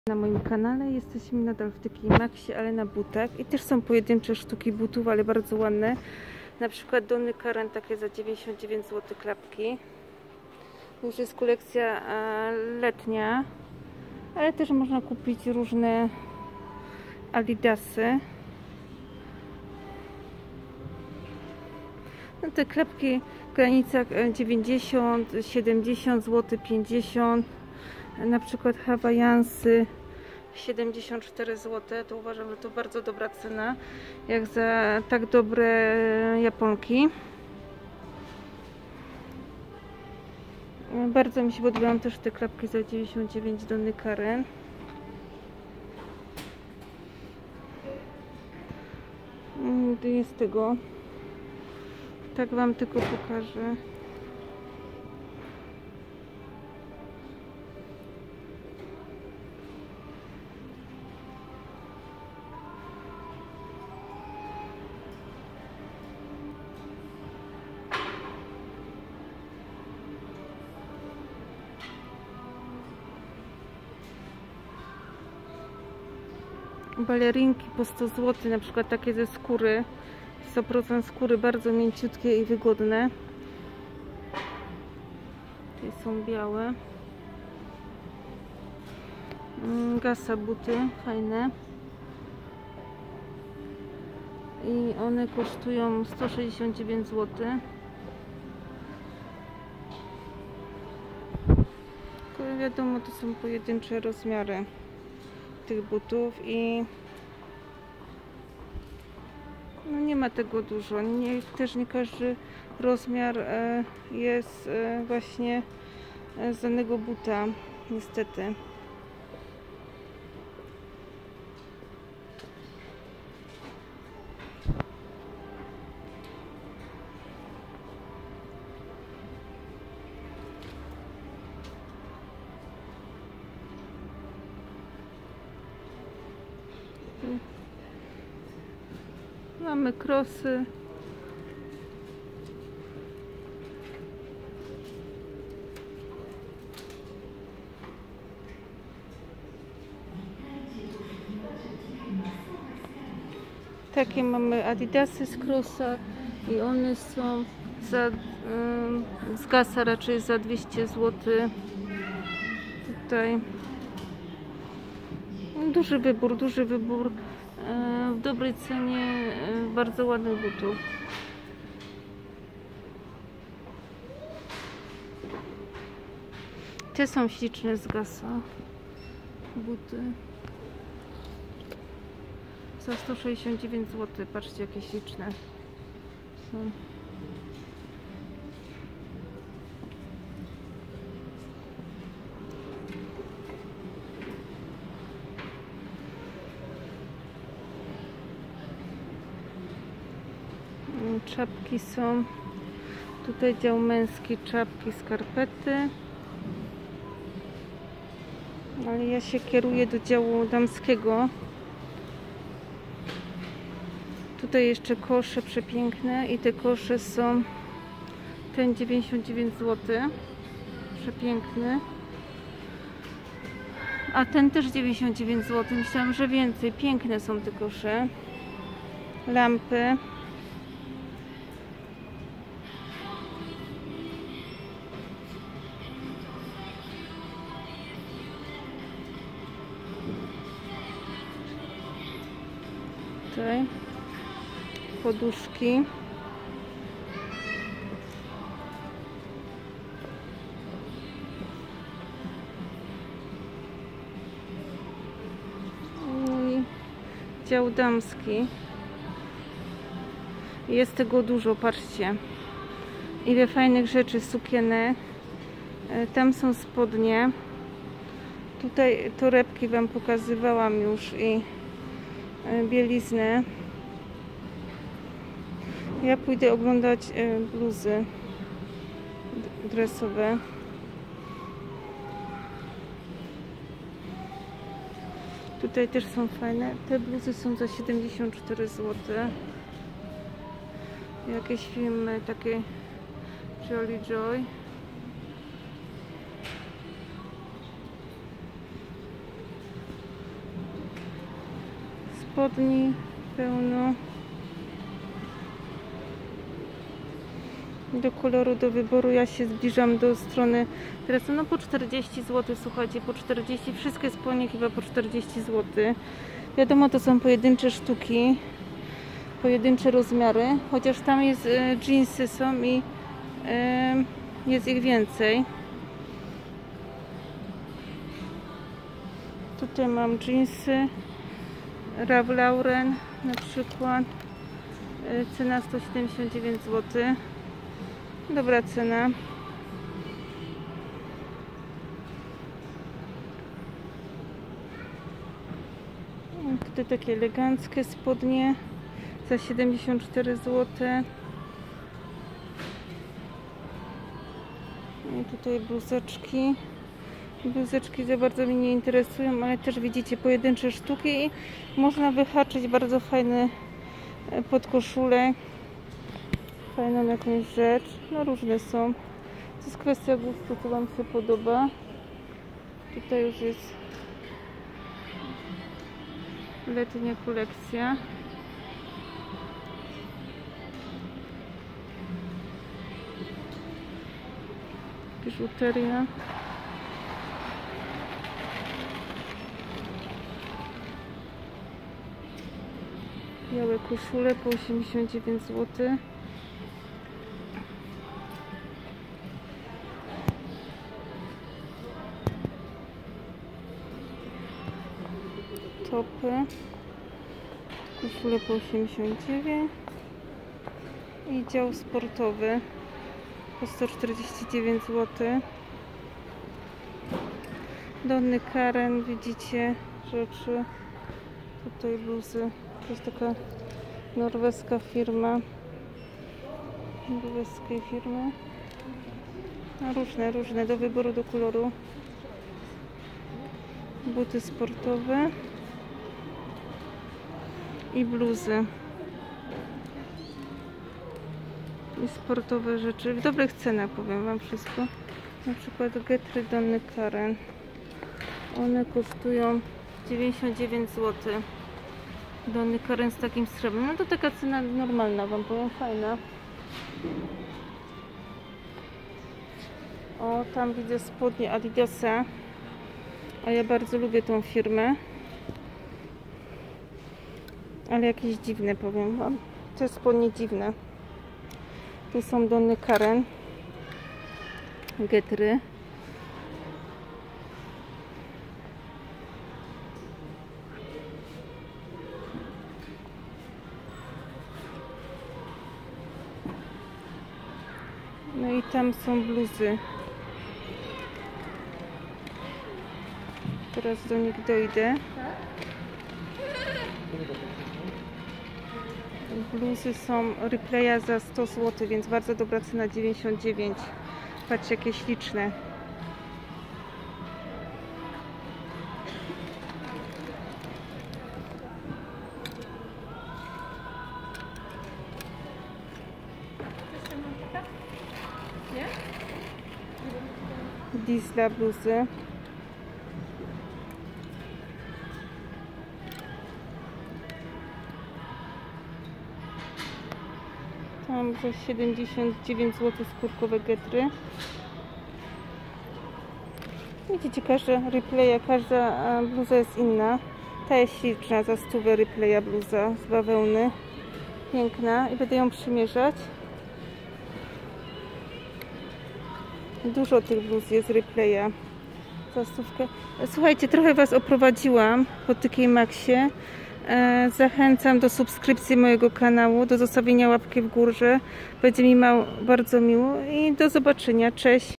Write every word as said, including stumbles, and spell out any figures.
Na moim kanale jesteśmy nadal w takiej Maxie, ale na butach i też są pojedyncze sztuki butów, ale bardzo ładne. Na przykład Donny Karen takie za dziewięćdziesiąt dziewięć złotych klapki. Już jest kolekcja letnia, ale też można kupić różne Adidasy. No te klapki w granicach dziewięćdziesiąt, siedemdziesiąt złotych, pięćdziesiąt. Na przykład Hawaiiansy siedemdziesiąt cztery złote, to uważam, że to bardzo dobra cena jak za tak dobre japonki. Bardzo mi się podobają też te klapki za dziewięćdziesiąt dziewięć Donny Karen. Jest tego, tak wam tylko pokażę. Balerinki po sto złotych, na przykład takie ze skóry, sto procent skóry, bardzo mięciutkie i wygodne. Te są białe. Gasa buty, fajne. I one kosztują sto sześćdziesiąt dziewięć złotych. Tylko wiadomo, to są pojedyncze rozmiary tych butów i no nie ma tego dużo. Nie, też nie każdy rozmiar e, jest e, właśnie e, z danego buta, niestety. Mamy krosy. Takie mamy Adidasy z krosa i one są za, ym, z gasa raczej za dwieście złotych. Tutaj duży wybór, duży wybór w dobrej cenie, bardzo ładnych butów. Te są śliczne z gasa buty za sto sześćdziesiąt dziewięć złotych. Patrzcie, jakie śliczne są. Czapki są. Tutaj dział męski, czapki, skarpety. Ale ja się kieruję do działu damskiego. Tutaj jeszcze kosze przepiękne i te kosze są ten dziewięćdziesiąt dziewięć złotych. Przepiękny. A ten też dziewięćdziesiąt dziewięć złotych. Myślałam, że więcej. Piękne są te kosze. Lampy. Tutaj poduszki. No i dział damski. Jest tego dużo, patrzcie. Ile fajnych rzeczy, sukienek. Tam są spodnie. Tutaj torebki wam pokazywałam już i bieliznę. Ja pójdę oglądać bluzy dresowe. Tutaj też są fajne. Te bluzy są za siedemdziesiąt cztery złote. Jakieś filmy takie Jolly Joy. spodni pełno. Do koloru, do wyboru. Ja się zbliżam do strony. Teraz no po czterdzieści złotych, słuchajcie, po czterdzieści. Wszystkie spodnie chyba po czterdzieści złotych. Wiadomo, to są pojedyncze sztuki, pojedyncze rozmiary, chociaż tam jest e, jeansy są i e, jest ich więcej. Tutaj mam jeansy Ralph Lauren na przykład, e, cena sto siedemdziesiąt dziewięć złotych. Dobra cena. Tutaj takie eleganckie spodnie za siedemdziesiąt cztery złote. I tutaj bluzeczki. Bluzeczki za bardzo mnie nie interesują, ale też widzicie pojedyncze sztuki i można wyhaczyć bardzo fajny podkoszulek. Fajną jakąś rzecz. No różne są. To jest kwestia gustu, co wam się podoba. Tutaj już jest letnia kolekcja. Biżuteria. Białe koszule po osiemdziesiąt dziewięć złotych. Topy. Koszule po osiemdziesiąt dziewięć. I dział sportowy po sto czterdzieści dziewięć złotych. Donny Karen, widzicie rzeczy. Tutaj bluzy. To jest taka norweska firma. Norweskiej firmy. No, różne, różne, do wyboru, do koloru. Buty sportowe. I bluzy. I sportowe rzeczy. W dobrych cenach, powiem wam wszystko. Na przykład getry Donny Karen. One kosztują dziewięćdziesiąt dziewięć złotych. Donny Karen z takim srebrem. No to taka cena normalna, wam powiem, fajna. O, tam widzę spodnie Adidasa. A ja bardzo lubię tą firmę. Ale jakieś dziwne, powiem wam. Te spodnie dziwne. Tu są Donny Karen. Getry. No i tam są bluzy. Teraz do nich dojdę. Bluzy są Replaya za sto złotych, więc bardzo dobra cena, dziewięćdziesiąt dziewięć. Patrzcie, jakie śliczne. Diesla bluzy. Tam za siedemdziesiąt dziewięć złotych skórkowe getry. Widzicie, każda Replaya, każda bluza jest inna. Ta jest śliczna, za stówę Replaya bluza z bawełny. Piękna i będę ją przymierzać. Dużo tych bluz jest Replaya za stówkę. Słuchajcie, trochę was oprowadziłam po T K Maxie. Zachęcam do subskrypcji mojego kanału, do zostawienia łapki w górze. Będzie mi bardzo miło i do zobaczenia. Cześć!